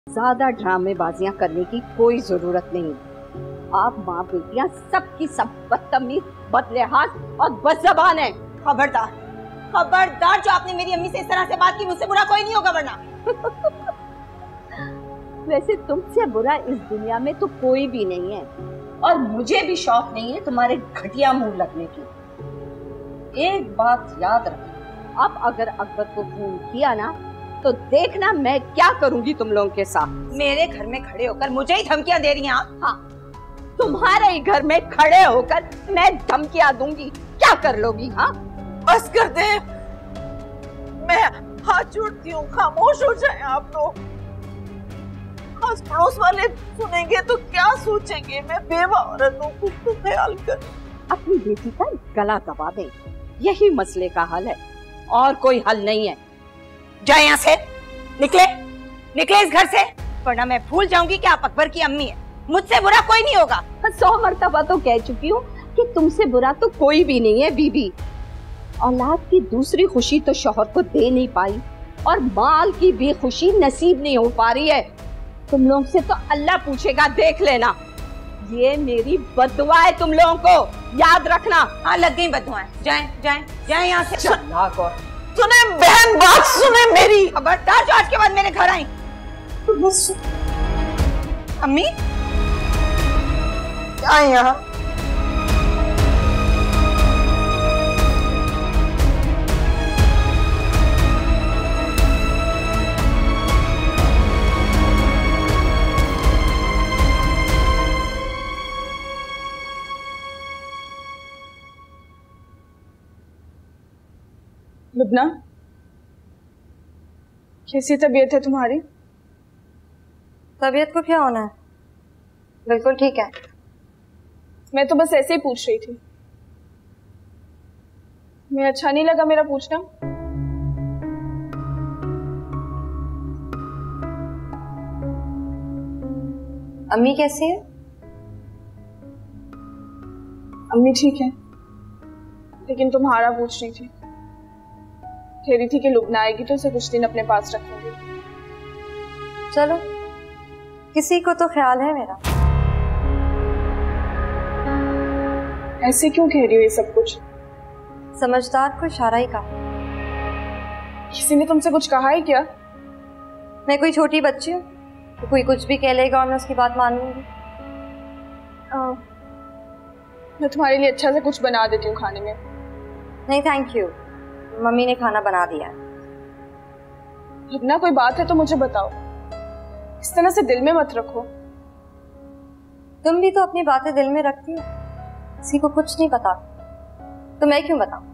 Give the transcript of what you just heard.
ज्यादा ड्रामेबाजियां करने की कोई जरूरत नहीं। आप माँ बेटियां सबकी सब बदतमीज, बदलिहाज और बदज़बान हैं। खबरदार, खबरदार, जो आपने मेरी अम्मी से इस तरह से बात की, मुझसे बुरा कोई नहीं होगा वरना। वैसे तुमसे बुरा इस दुनिया में तो कोई भी नहीं है, और मुझे भी शौक नहीं है तुम्हारे घटिया मुंह लगने की। एक बात याद रखना, अब अगर अकबर को फोन किया ना तो देखना मैं क्या करूंगी तुम लोगों के साथ। मेरे घर में खड़े होकर मुझे ही धमकियां दे रही हैं आप? हाँ, तुम्हारे ही घर में खड़े होकर मैं धमकियां दूंगी, क्या कर लोगी? हाँ, बस कर दे, मैं हाथ जोड़ती हूँ, खामोश हो जाए आप लोग। आस पड़ोस वाले सुनेंगे तो क्या सोचेंगे? मैं बेवा औरत हूँ, कुछ तो ख्याल कर। अपनी बेटी का गला दबा दे, यही मसले का हल है, और कोई हल नहीं है। जाए यहाँ से, निकले, निकले इस घर से, वरना मैं भूल जाऊंगी कि आप अकबर की अम्मी है। मुझसे बुरा कोई नहीं होगा। 100 मर्तबा तो कह चुकी हूँ कि तुमसे बुरा तो कोई भी नहीं है बीबी। औलाद की दूसरी खुशी तो शौहर को दे नहीं पाई, और माल की भी खुशी नसीब नहीं हो पा रही है। तुम लोग से तो अल्लाह पूछेगा, देख लेना। ये मेरी बद्दुआ है तुम लोगों को, याद रखना। हाँ, लग गई बद्दुआएं। जाएं, जाएं, जाएं यहाँ से। सुने बहन, बात सुने मेरी। खबरदार जो आज के बाद मेरे घर आई। अम्मी आए यहाँ। लुबना, कैसी तबीयत है तुम्हारी? तबीयत को क्या होना है, बिल्कुल ठीक है। मैं तो बस ऐसे ही पूछ रही थी। मैं अच्छा नहीं लगा मेरा पूछना? अम्मी कैसी है? अम्मी ठीक है, लेकिन तुम्हारा पूछ रही थी। कह रही थी कि लुबना आएगी तो उसे कुछ दिन अपने पास रखेंगे। चलो, किसी को तो ख्याल है मेरा। ऐसे क्यों कह रही हो ये सब कुछ? समझदार को इशारा ही कहा। किसी ने तुमसे कुछ कहा है क्या? मैं कोई छोटी बच्ची हूँ तो कोई कुछ भी कह लेगा और मैं उसकी बात मान लूंगी? मैं तुम्हारे लिए अच्छा से कुछ बना देती हूँ खाने में। नहीं थैंक यू, मम्मी ने खाना बना दिया है। लुबना, कोई बात है तो मुझे बताओ, इस तरह से दिल में मत रखो। तुम भी तो अपनी बातें दिल में रखती हो, किसी को कुछ नहीं पता तो मैं क्यों बताऊं?